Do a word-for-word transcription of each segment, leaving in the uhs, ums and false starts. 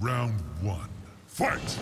Round one. Fight!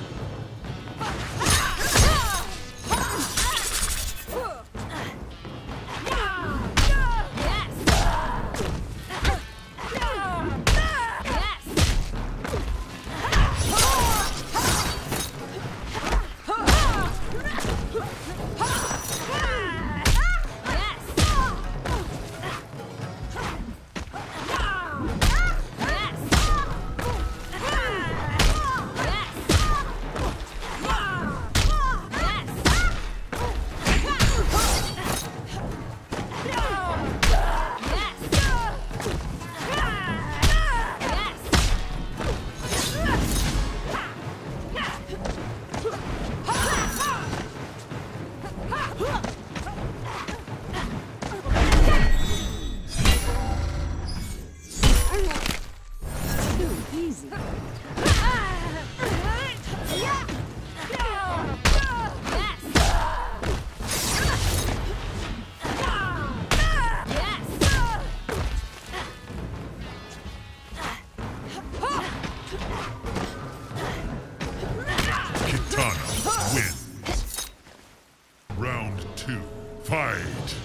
Round two, fight!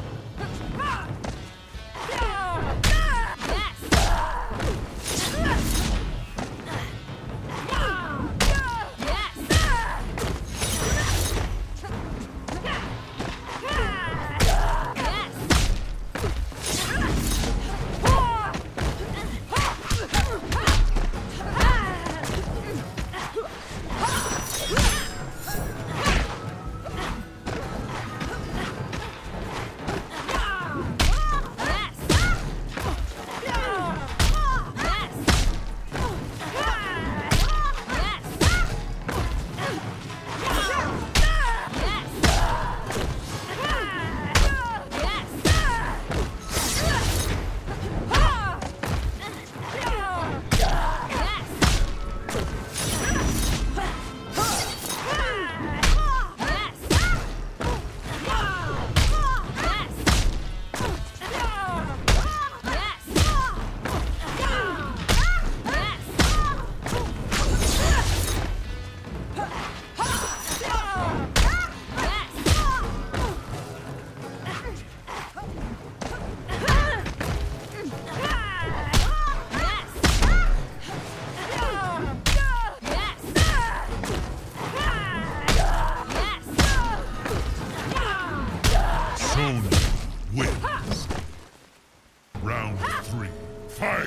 Sonya wins. Round three, fight!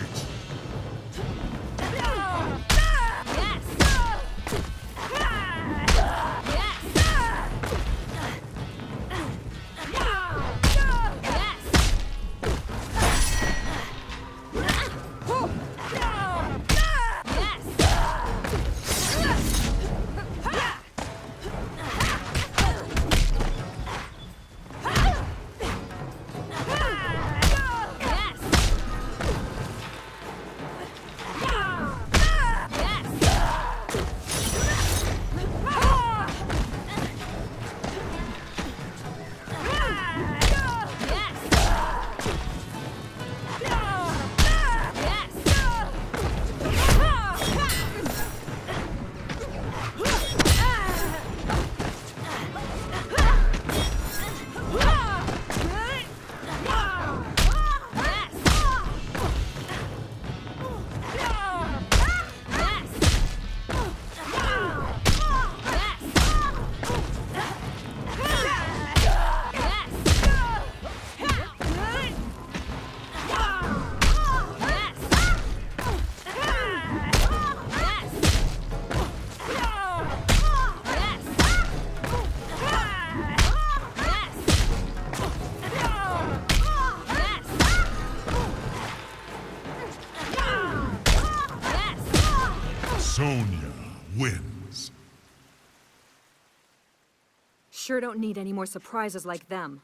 Sonya wins. Sure don't need any more surprises like them.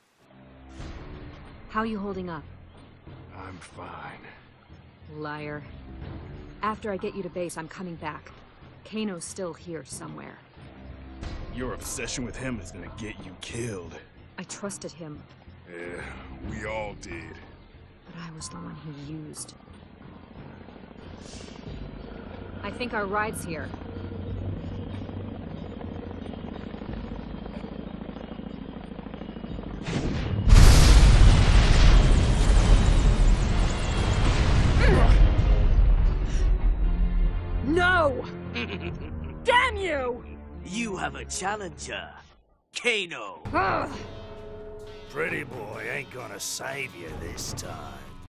How you holding up? I'm fine. Liar. After I get you to base, I'm coming back. Kano's still here somewhere. Your obsession with him is gonna get you killed. I trusted him. Yeah, we all did. But I was the one he used. I think our ride's here. No! Damn you! You have a challenger, Kano. Ugh. Pretty boy ain't gonna save you this time.